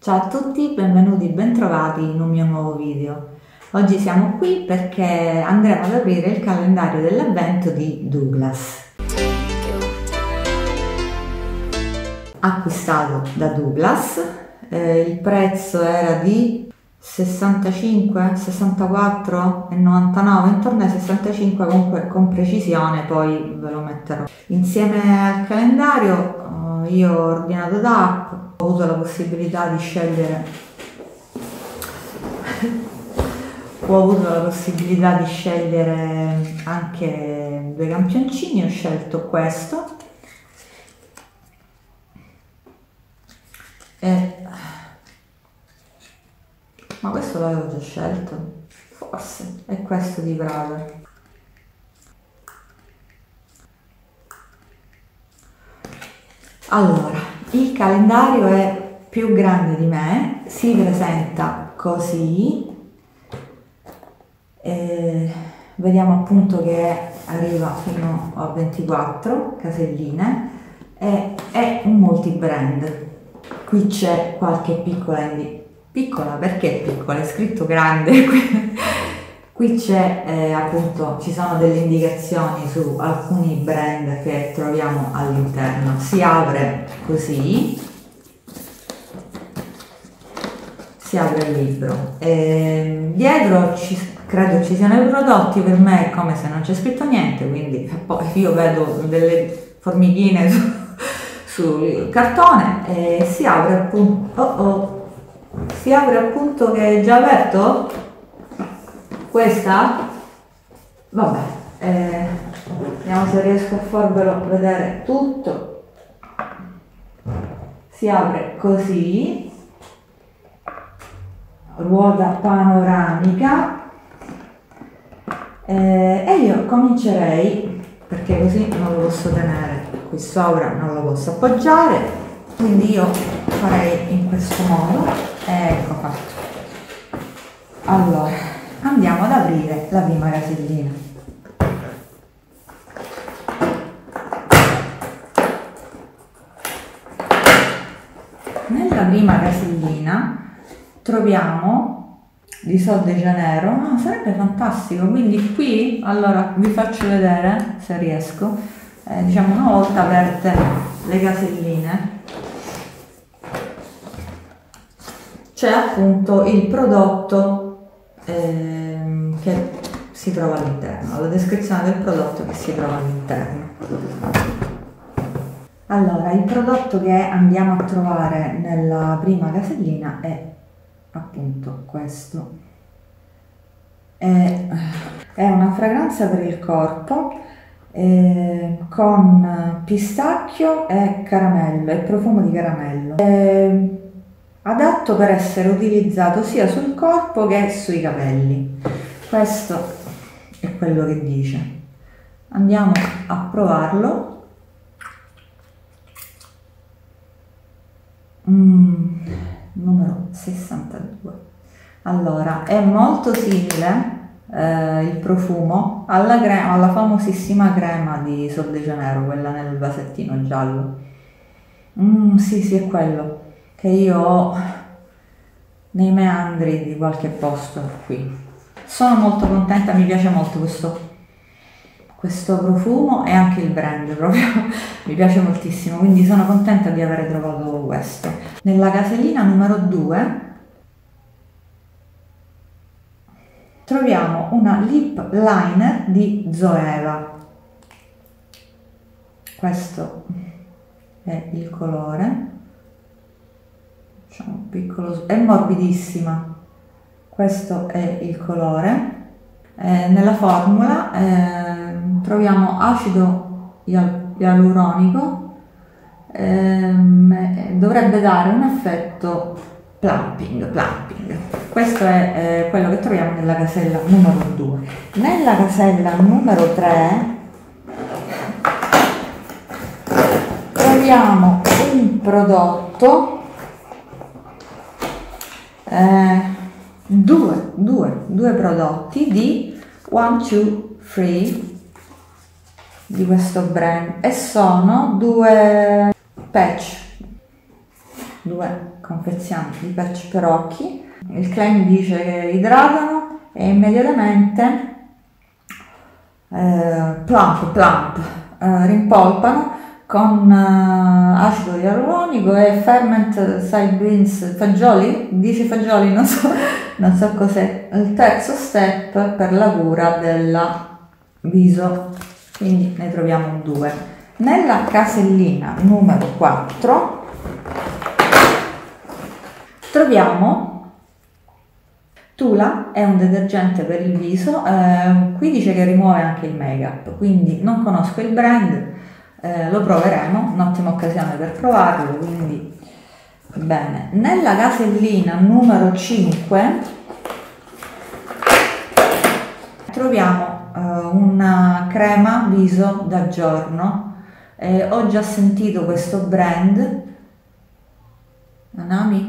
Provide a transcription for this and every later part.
Ciao a tutti, benvenuti, bentrovati in un mio nuovo video. Oggi siamo qui perché andremo ad aprire il calendario dell'avvento di Douglas. Acquistato da Douglas, il prezzo era di 65, 64 e 99, intorno ai 65 comunque con precisione, poi ve lo metterò. Insieme al calendario io ho ordinato da app. Ho avuto la possibilità di scegliere anche due campioncini. Ho scelto questo ma questo l'avevo già scelto, forse è questo di Brother. Allora, il calendario è più grande di me, si presenta così, vediamo appunto che arriva fino a 24 caselline e è un multi-brand. Qui c'è qualche piccola perché piccola? È scritto grande. Qui c'è appunto, ci sono delle indicazioni su alcuni brand che troviamo all'interno. Si apre così, si apre il libro. Dietro credo ci siano i prodotti, per me è come se non c'è scritto niente, quindi poi io vedo delle formichine sul cartone e si apre appunto, si apre appunto che è già aperto. Questa, vabbè, vediamo se riesco a farvelo vedere tutto. Si apre così, ruota panoramica, e io comincerei, perché così non lo posso tenere qui sopra, non lo posso appoggiare, quindi io farei in questo modo. Ecco fatto. Allora, andiamo ad aprire la prima casellina. Nella prima casellina troviamo di Sol de Janeiro. Sarebbe fantastico, quindi qui, allora vi faccio vedere se riesco, diciamo una volta aperte le caselline c'è appunto il prodotto che si trova all'interno, la descrizione del prodotto che si trova all'interno. Allora, il prodotto che andiamo a trovare nella prima casellina è appunto questo. È una fragranza per il corpo con pistacchio e caramello, e profumo di caramello. Adatto per essere utilizzato sia sul corpo che sui capelli. Questo è quello che dice. Andiamo a provarlo. Numero 62. Allora, è molto simile il profumo alla crema, alla famosissima crema di Sol de Janeiro, quella nel vasettino giallo. Sì, è quello che io ho nei meandri di qualche posto qui. Sono molto contenta, mi piace molto questo profumo e anche il brand proprio mi piace moltissimo, quindi sono contenta di aver trovato questo. Nella casellina numero 2 troviamo una lip liner di Zoeva. Questo è il colore. Un piccolo, è morbidissima. Questo è il colore. Nella formula troviamo acido ialuronico, dovrebbe dare un effetto plumping. Questo è quello che troviamo nella casella numero 2. Nella casella numero 3 troviamo un prodotto, due prodotti di One Two Free di questo brand, e sono due patch 2 confezioni di patch per occhi. Il claim dice che idratano e immediatamente rimpolpano con acido ialuronico e ferment side beans, fagioli, dice fagioli, non so cos'è, il terzo step per la cura del viso, quindi ne troviamo 2. Nella casellina numero 4 troviamo Tula, è un detergente per il viso, qui dice che rimuove anche il make-up, quindi non conosco il brand, lo proveremo, un'ottima occasione per provarlo, quindi bene. Nella casellina numero 5 troviamo una crema viso da giorno, ho già sentito questo brand, Anami?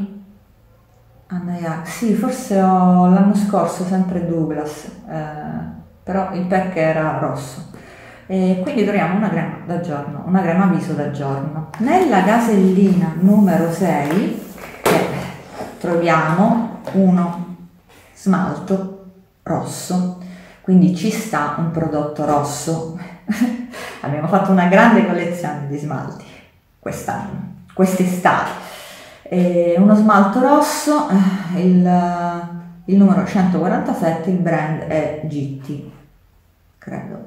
Sì, forse l'anno scorso sempre Douglas, però il pack era rosso. Quindi troviamo una crema da giorno, una crema viso da giorno. Nella casellina numero 6 troviamo uno smalto rosso, quindi ci sta un prodotto rosso. Abbiamo fatto una grande collezione di smalti quest'anno, quest'estate. Uno smalto rosso, il numero 147, il brand è GT, credo.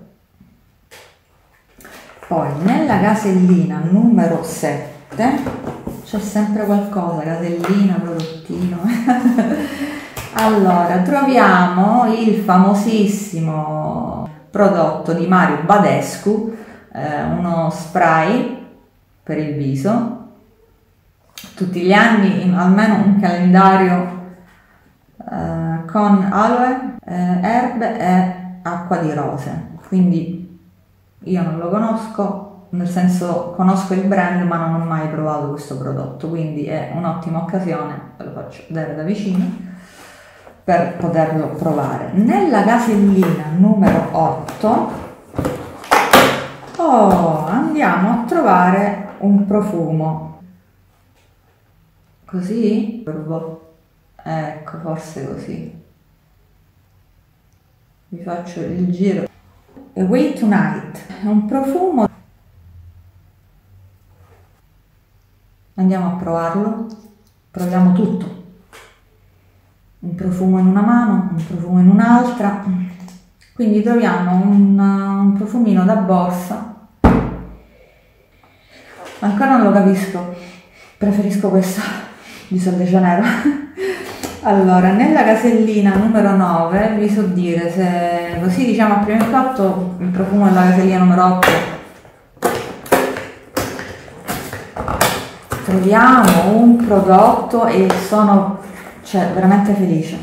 Poi nella casellina numero 7 c'è sempre qualcosa, casellina, prodottino. Allora, troviamo il famosissimo prodotto di Mario Badescu, uno spray per il viso. Tutti gli anni almeno un calendario con aloe, erbe e acqua di rose, quindi io non lo conosco, nel senso conosco il brand ma non ho mai provato questo prodotto, quindi è un'ottima occasione, ve lo faccio vedere da vicino, per poterlo provare. Nella casellina numero 8 andiamo a trovare un profumo. Così? Ecco, forse così. Vi faccio il giro. Away Tonight è un profumo. Andiamo a provarlo. Proviamo tutto. Un profumo in una mano, un profumo in un'altra. Quindi troviamo un profumino da borsa. Ancora non lo capisco. Preferisco questo di Sol de Janeiro. Allora, nella casellina numero 9 vi so dire, se così diciamo a primo impatto, il profumo della casellina numero 8, troviamo un prodotto e sono veramente felice,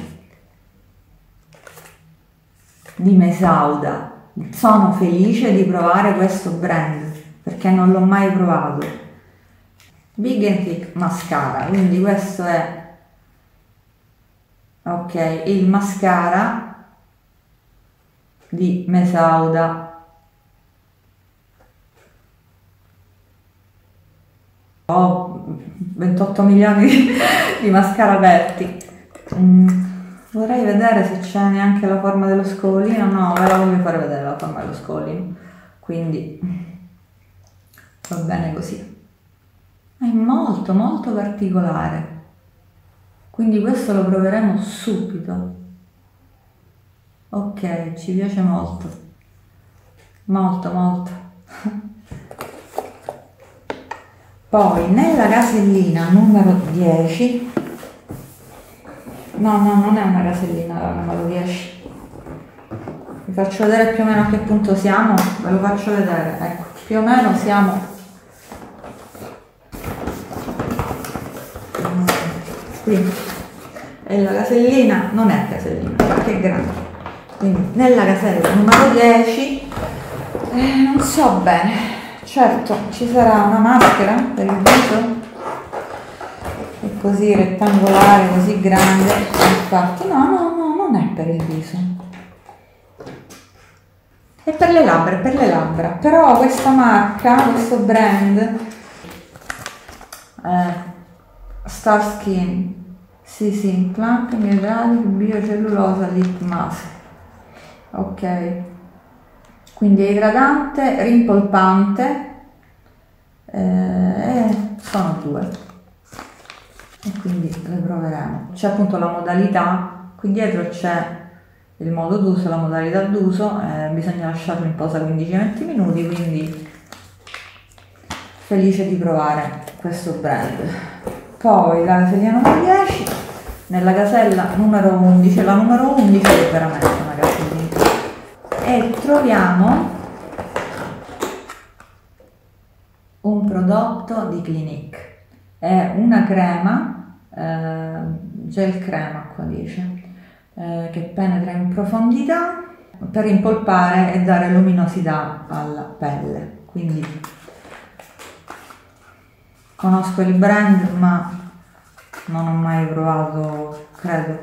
di Mesauda. Sono felice di provare questo brand perché non l'ho mai provato. Big and Thick Mascara, quindi questo è il mascara di Mesauda. Ho 28 milioni di mascara aperti. Vorrei vedere se c'è neanche la forma dello scovolino. No, ve la voglio fare vedere la forma dello scovolino, quindi va bene così. È molto molto particolare, quindi questo lo proveremo subito. Ok, ci piace molto, molto molto. Poi nella casellina numero 10, no, non è una casellina la numero 10, vi faccio vedere più o meno a che punto siamo, ve lo faccio vedere, ecco, più o meno siamo qui, e la casellina non è casellina perché è grande, quindi nella casella numero 10 non so bene, certo ci sarà una maschera per il viso, è così rettangolare, così grande, infatti no, non è per il viso, è per le labbra, però questa marca, questo brand Starskin CC Clumping Hydraulic Biocellulosa Lip Mask. Ok, quindi è idratante, rimpolpante, sono due e quindi le proveremo. C'è appunto la modalità, qui dietro c'è il modo d'uso, la modalità d'uso, bisogna lasciarlo in posa 15-20 minuti, quindi felice di provare questo brand. Poi la casellina numero 10, nella casella numero 11, la numero 11 è veramente una casellina, e troviamo un prodotto di Clinique, è una crema, gel crema qua dice, che penetra in profondità per impolpare e dare luminosità alla pelle. Quindi conosco il brand ma non ho mai provato, credo,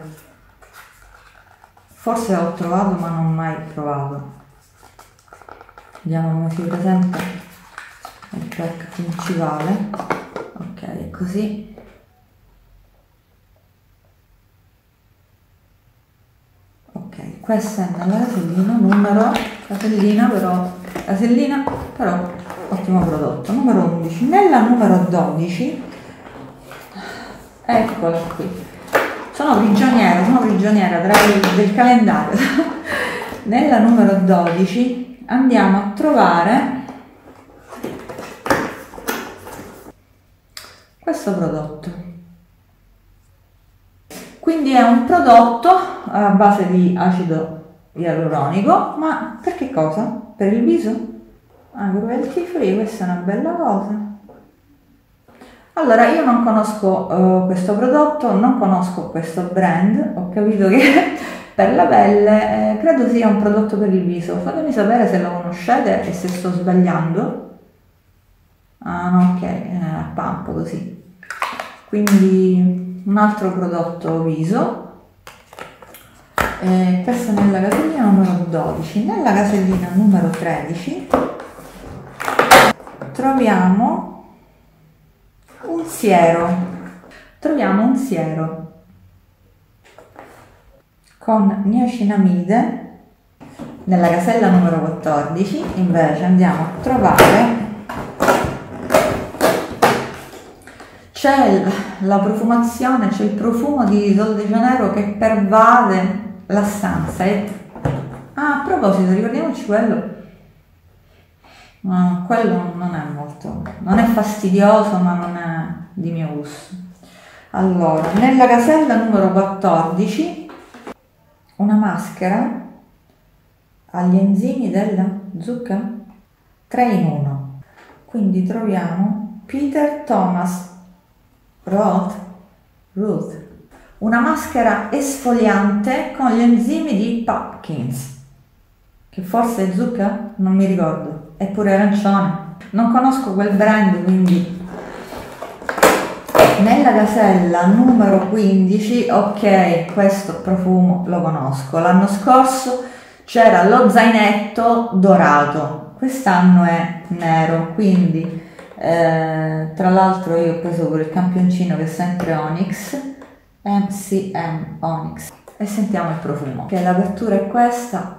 forse ho trovato ma non ho mai provato. Vediamo come si presenta il pack principale. Ok, è così. Ok, questa è nella casellina però ottimo prodotto. Numero 11. Nella numero 12, eccola qui, sono prigioniera del calendario. Nella numero 12 andiamo a trovare questo prodotto. Quindi è un prodotto a base di acido ialuronico, ma per che cosa? Per il viso? Anche cruelty free, questa è una bella cosa. Allora, io non conosco questo prodotto, non conosco questo brand, ho capito che per la pelle credo sia un prodotto per il viso. Fatemi sapere se lo conoscete e se sto sbagliando. Ah no, ok, a pump così. Quindi un altro prodotto viso. Questa nella casellina numero 12. Nella casellina numero 13 troviamo un siero. Con niacinamide. Nella casella numero 14 invece andiamo a trovare, c'è la profumazione, c'è il profumo di Sol de Janeiro che pervade la stanza. A proposito, ricordiamoci quello. No, quello non è fastidioso, ma non è di mio gusto. Allora, nella casella numero 14 una maschera agli enzimi della zucca 3 in 1. Quindi troviamo Peter Thomas Roth, una maschera esfoliante con gli enzimi di Pumpkins, che forse è zucca, non mi ricordo, eppure arancione, non conosco quel brand, quindi nella casella numero 15, ok, questo profumo lo conosco, l'anno scorso c'era lo zainetto dorato, quest'anno è nero, quindi tra l'altro io ho preso pure il campioncino che è sempre Onyx, MCM Onyx, e sentiamo il profumo. Ok, l'apertura è questa,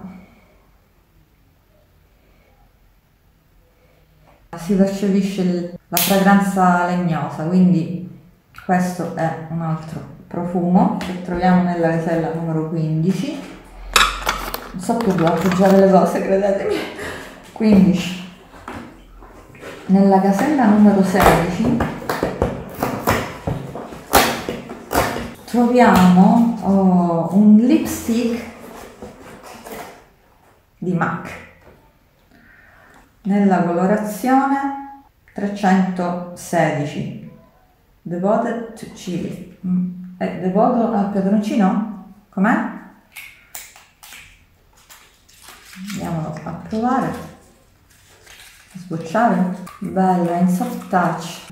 si percepisce la fragranza legnosa, quindi questo è un altro profumo che troviamo nella casella numero 15. Non so più dove appoggiare le cose, credetemi. 15. Nella casella numero 16 troviamo un lipstick di MAC nella colorazione 316, Devoted to Chili. È devoto al peperoncino? Com'è? Andiamolo a provare, a sbocciare. Bella, in soft touch,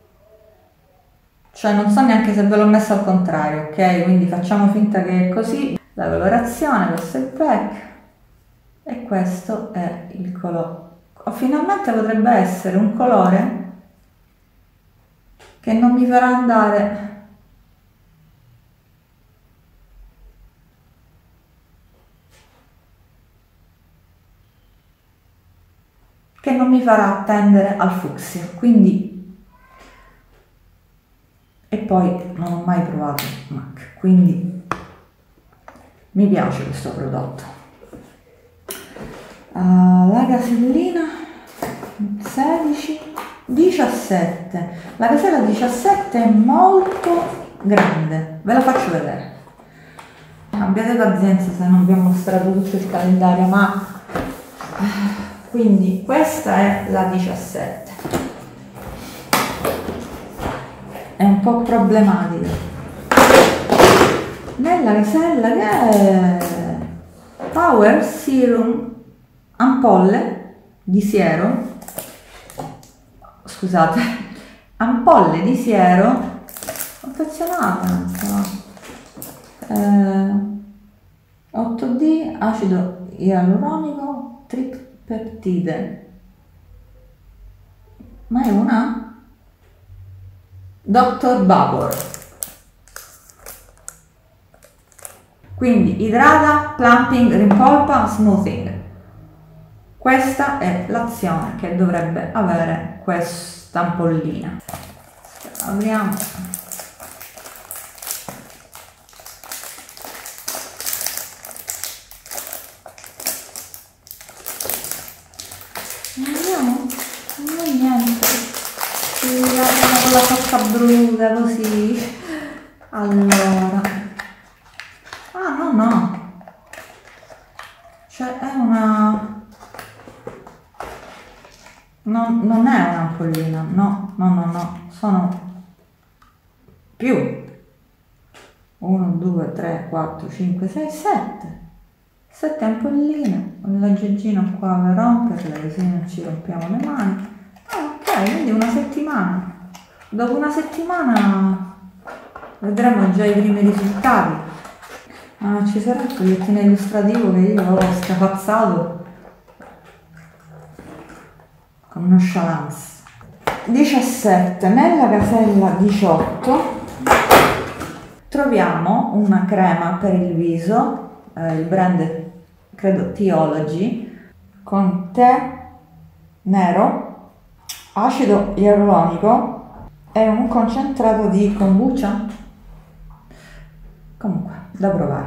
cioè non so neanche se ve l'ho messo al contrario, ok? Quindi facciamo finta che è così. La colorazione, questo è il pack e questo è il colore. Finalmente potrebbe essere un colore che non mi farà andare attendere al fucsia, quindi, e poi non ho mai provato MAC, quindi mi piace questo prodotto. La casellina 16, 17, la casella 17 è molto grande, ve la faccio vedere. Abbiate pazienza se non vi ho mostrato tutto il calendario, ma quindi questa è la 17, è un po' problematica. Nella casella che è Power Serum ampolle di siero, scusate, ampolle di siero confezionata 8D, acido ialuronico, tripeptide, ma è una Dr. Babor, quindi idrata, plumping, rimpolpa, smoothing. Questa è l'azione che dovrebbe avere questa ampollina. Apriamo. Vediamo. Non è niente. Con la faccia bruta così. Allora. Ah, no. Cioè è una... non è un'ampollina, no, sono più. 1, 2, 3, 4, 5, 6, 7 ampolline, un l'aggeggino qua per romperle così non ci rompiamo le mani. Ok, quindi una settimana. Dopo una settimana vedremo già i primi risultati. Ci sarà il fogliettino illustrativo che io ho strapazzato con nonchalance. 17. Nella casella 18 troviamo una crema per il viso, il brand credo Teology, con tè nero, acido ialuronico e un concentrato di kombucha. Comunque, da provare.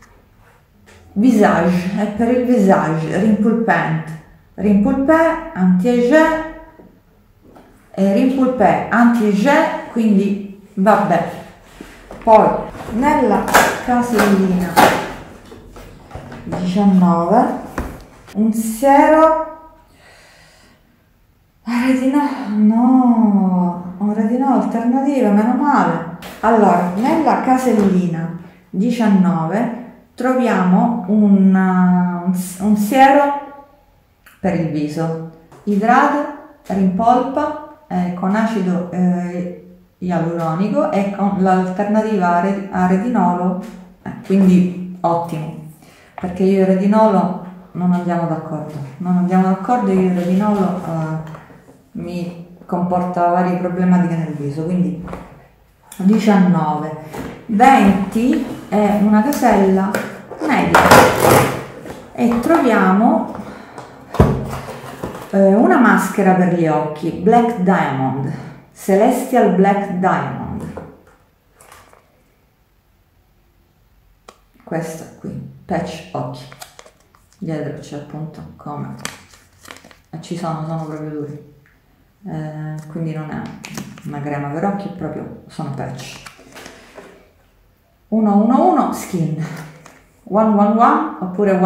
Visage, è per il visage, rimpulpé, anti-age e rimpulpé, anti-age, quindi vabbè. Poi nella casellina 19 un siero un retinolo alternativo, meno male. Allora, nella casellina 19 troviamo un siero per il viso, idrata, rimpolpa con acido ialuronico e con l'alternativa a retinolo, quindi ottimo, perché io e il retinolo non andiamo d'accordo, io il retinolo mi comporta varie problematiche nel viso, quindi 19. 20 è una casella media e troviamo una maschera per gli occhi, Black Diamond, Celestial Black Diamond. Questa qui, patch occhi. Dietro c'è appunto come ci sono proprio duri. Quindi non è una crema per occhi, sono patch. 111 Skin, 111 oppure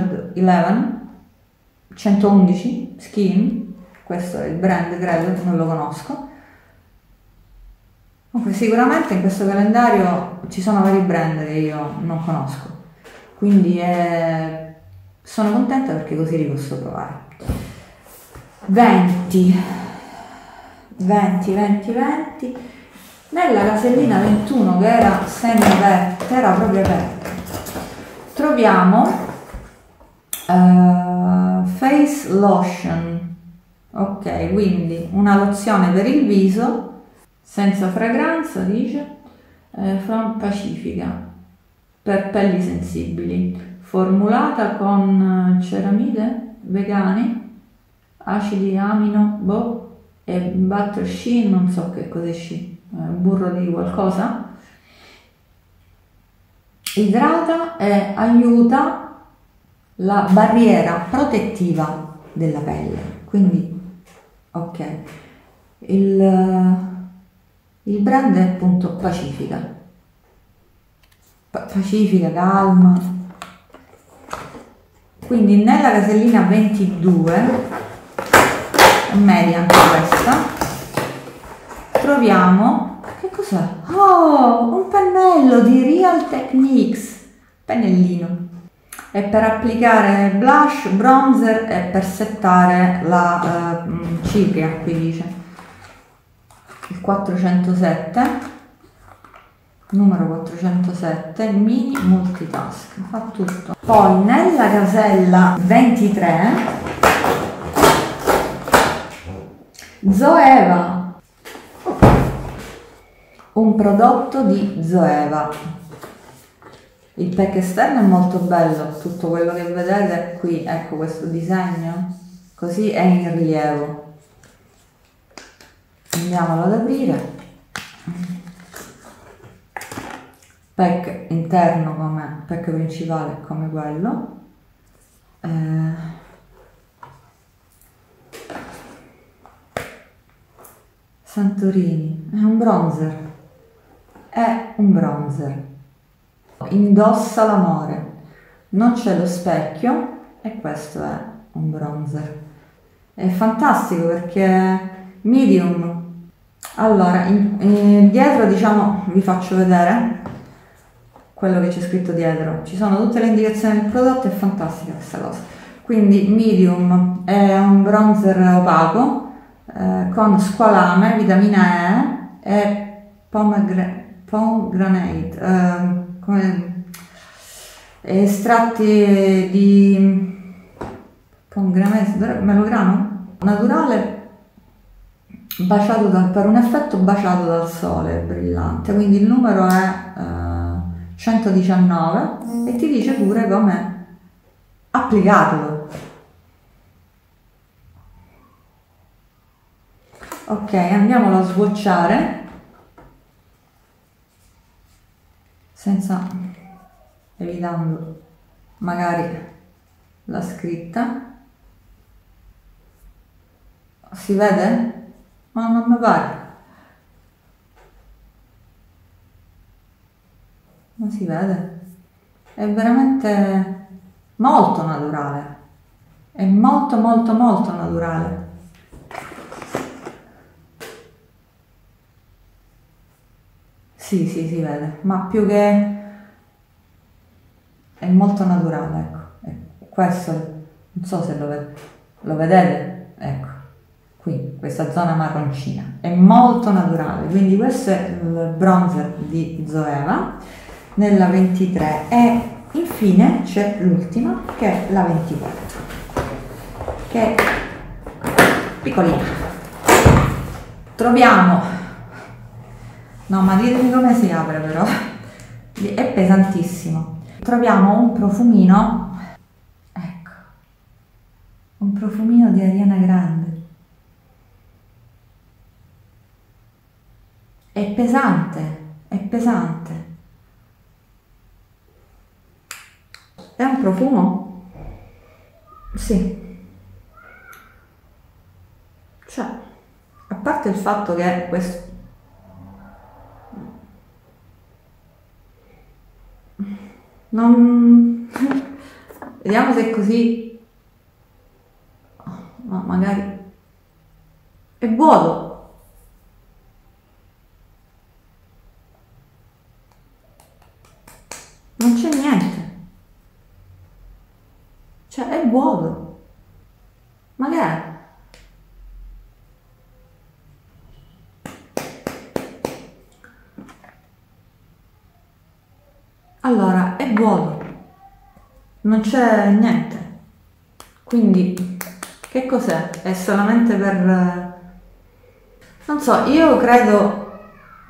111 Skin, questo è il brand, credo, non lo conosco. Comunque sicuramente in questo calendario ci sono vari brand che io non conosco, quindi sono contenta perché così li posso provare. 20. Nella casellina 21 che era semi aperta, era proprio aperta, troviamo face lotion, ok, quindi una lozione per il viso senza fragranza, dice, from Pacifica, per pelli sensibili, formulata con ceramide vegane, acidi amino, e butter sheen, non so che cos'è sheen, burro di qualcosa, idrata e aiuta la barriera protettiva della pelle, quindi ok, il brand è appunto Pacifica, Pacifica, calma. Quindi nella casellina 22, media anche questa, troviamo, che cos'è? Oh, un pennello di Real Techniques, pennellino. È per applicare blush, bronzer e per settare la cipria, qui dice. Il 407, numero 407, mini multitask, fa tutto. Poi nella casella 23, Zoeva, un prodotto di Zoeva. Il pack esterno è molto bello, tutto quello che vedete qui, ecco questo disegno, così è in rilievo. Andiamolo ad aprire. Pack interno come pack principale, come quello. Santorini, è un bronzer. Indossa l'amore, non c'è lo specchio e questo è un bronzer. È fantastico perché medium. Allora, dietro, diciamo, vi faccio vedere quello che c'è scritto dietro. Ci sono tutte le indicazioni del prodotto, è fantastica questa cosa. Quindi medium è un bronzer opaco con squalame, vitamina E e pomegranate, estratti di pomegranate, melograno naturale, baciato per un effetto baciato dal sole, brillante. Quindi il numero è 119 e ti dice pure come applicarlo. Ok, andiamolo a swatchare evitando magari la scritta. Si vede? Ma non mi pare. Non si vede? È veramente molto naturale. È molto naturale. Sì, si vede, ma più che è molto naturale, ecco. Questo, non so se lo vedete, ecco, qui, questa zona marroncina, è molto naturale, quindi questo è il bronzer di Zoeva, nella 23, e infine c'è l'ultima, che è la 24, che è piccolina. Troviamo... No, ma ditemi come si apre però, è pesantissimo. Troviamo un profumino, ecco, un profumino di Ariana Grande. È pesante, è pesante. È un profumo? Sì. Cioè, a parte il fatto che questo... Non... Vediamo se è così. Ma magari è vuoto. Non c'è niente. Cioè è vuoto. Magari. Allora, è vuoto, non c'è niente, quindi che cos'è? È solamente per... non so, io credo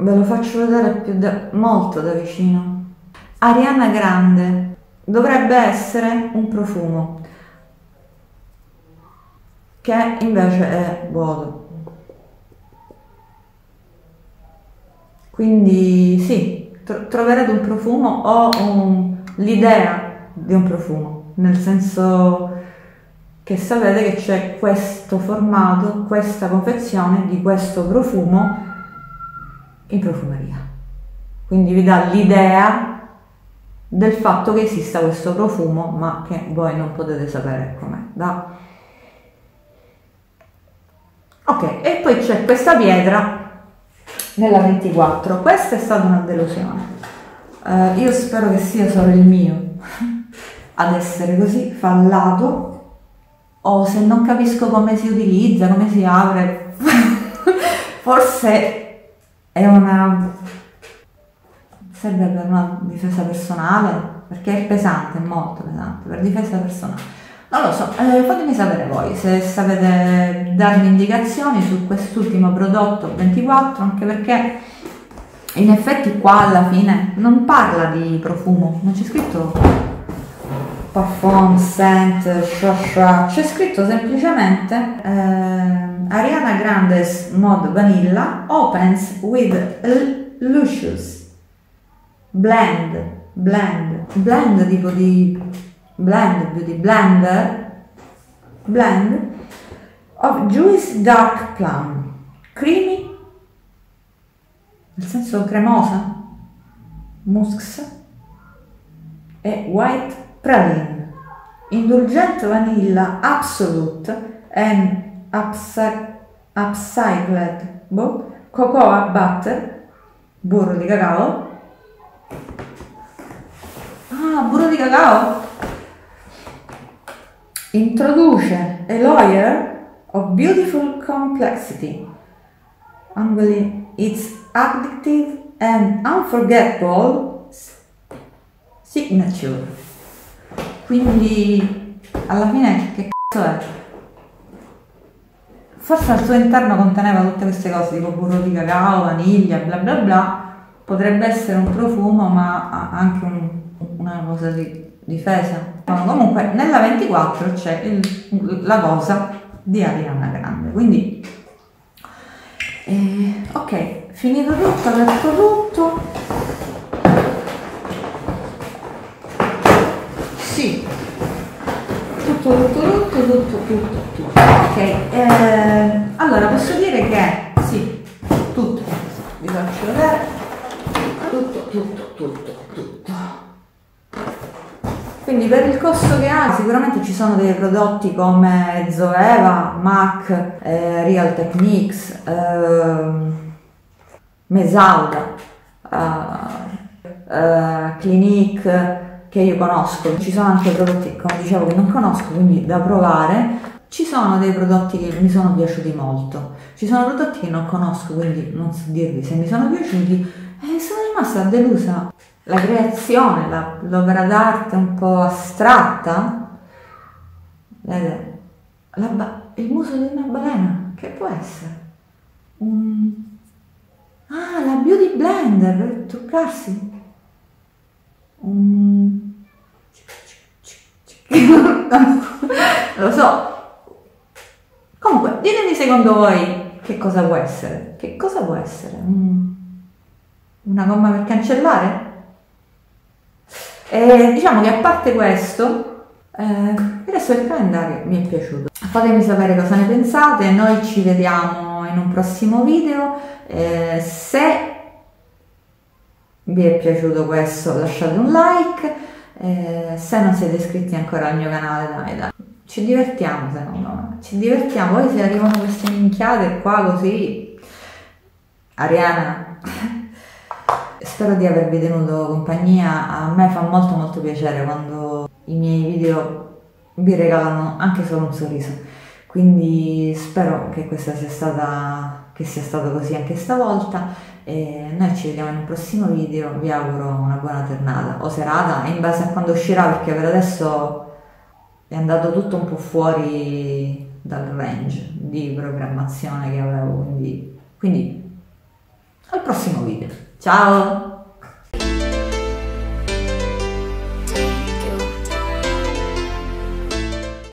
ve lo faccio vedere molto da vicino. Ariana Grande, dovrebbe essere un profumo che invece è vuoto. Quindi sì, troverete un profumo o l'idea di un profumo, nel senso che sapete che c'è questo formato, questa confezione di questo profumo in profumeria. Quindi vi dà l'idea del fatto che esista questo profumo, ma che voi non potete sapere com'è. Ok, e poi c'è questa pietra nella 24. Questa è stata una delusione. Io spero che sia solo il mio ad essere così fallato, o se non capisco come si utilizza, come si apre. Forse è serve per una difesa personale, perché è pesante, è molto pesante, per difesa personale. Non lo so, fatemi sapere voi se sapete darmi indicazioni su quest'ultimo prodotto 24, anche perché in effetti qua alla fine non parla di profumo, non c'è scritto parfum, scent, c'è scritto semplicemente Ariana Grande's Mod Vanilla opens with luscious blend tipo di beauty blend of juice dark plum, creamy, nel senso cremosa, musk, e white praline, indulgente vanilla absolute and upcycled cocoa butter, burro di cacao. Burro di cacao introduce a layer of beautiful complexity, unveiling its addictive and unforgettable signature. Quindi alla fine che cazzo è? Forse al suo interno conteneva tutte queste cose tipo burro di cacao, vaniglia, bla bla bla. Potrebbe essere un profumo, ma anche una cosa di difesa. Comunque nella 24 c'è la cosa di Ariana Grande, quindi ok, finito tutto, detto tutto. Sì, tutto. Ok, allora posso dire che sì, tutto, vi faccio vedere tutto. Quindi per il costo che ha sicuramente ci sono dei prodotti come Zoeva, MAC, Real Techniques, Mesauda, Clinique, che io conosco. Ci sono anche prodotti, come dicevo, che non conosco, quindi da provare. Ci sono dei prodotti che mi sono piaciuti molto, ci sono prodotti che non conosco, quindi non so dirvi se mi sono piaciuti. Sono rimasta delusa. La creazione, l'opera d'arte un po' astratta, vedete, il muso di una balena, che può essere? La beauty blender per truccarsi. Non lo so. Comunque, ditemi secondo voi che cosa può essere. Che cosa può essere? Una gomma per cancellare? Diciamo che a parte questo, il resto del calendario mi è piaciuto. Fatemi sapere cosa ne pensate, noi ci vediamo in un prossimo video. Se vi è piaciuto questo lasciate un like, se non siete iscritti ancora al mio canale dai. Ci divertiamo, secondo me, ci divertiamo. Poi se arrivano queste minchiate qua così, Ariana, spero di avervi tenuto compagnia. A me fa molto piacere quando i miei video vi regalano anche solo un sorriso, quindi spero che questa sia stato così anche stavolta. E noi ci vediamo in un prossimo video, vi auguro una buona giornata o serata in base a quando uscirà, perché per adesso è andato tutto un po' fuori dal range di programmazione che avevo, quindi al prossimo video. Ciao!